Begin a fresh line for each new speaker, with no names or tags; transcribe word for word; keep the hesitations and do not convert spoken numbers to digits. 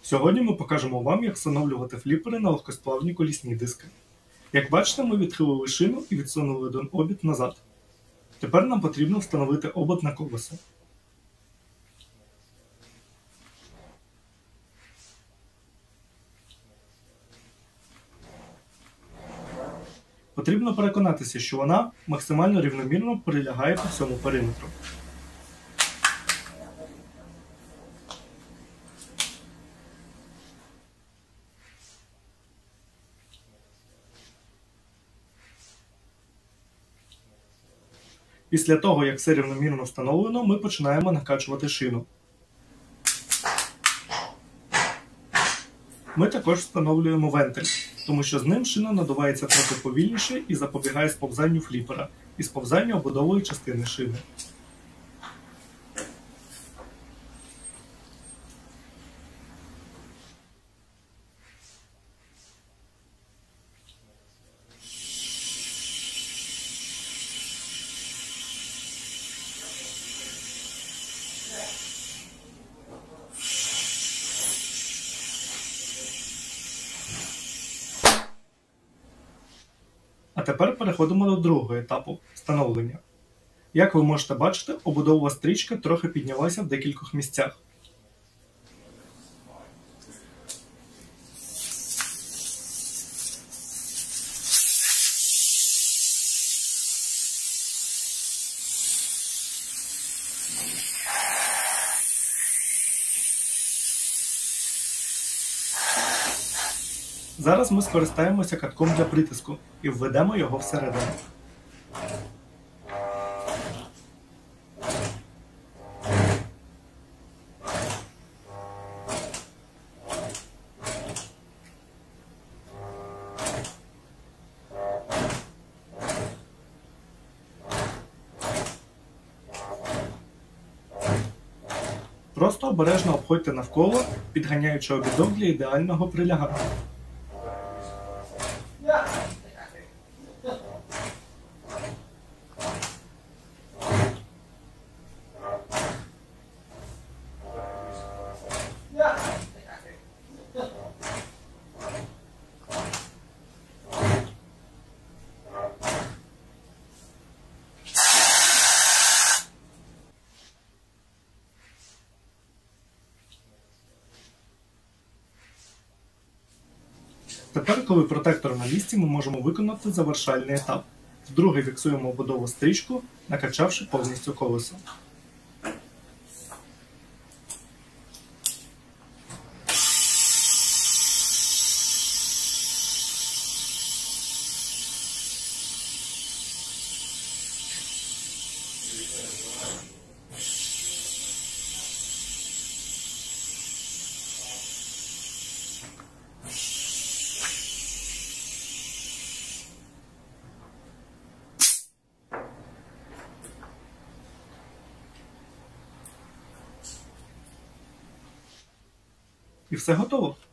Сьогодні ми покажемо вам, як встановлювати фліпери на легкосплавні колісні диски. Як бачите, ми відхилили шину і відсунули один обід назад. Тепер нам потрібно встановити обод на колесо. Потрібно переконатися, що вона максимально рівномірно прилягає по всьому периметру. Після того, як все рівномірно встановлено, ми починаємо накачувати шину. Ми також встановлюємо вентиль, тому що з ним шина надувається трохи повільніше і запобігає сповзанню фліпера і сповзанню ободової частини шини. А тепер переходимо до другого етапу – встановлення. Як ви можете бачити, ободова стрічка трохи піднялася в декількох місцях. Зараз ми скористаємося катком для притиску і введемо його всередину. Просто обережно обходьте навколо, підганяючи обідок для ідеального прилягання. Тепер, коли протектор на місці, ми можемо виконати завершальний етап. Вдруге фіксуємо ободову стрічку, накачавши повністю колесо. І все готово.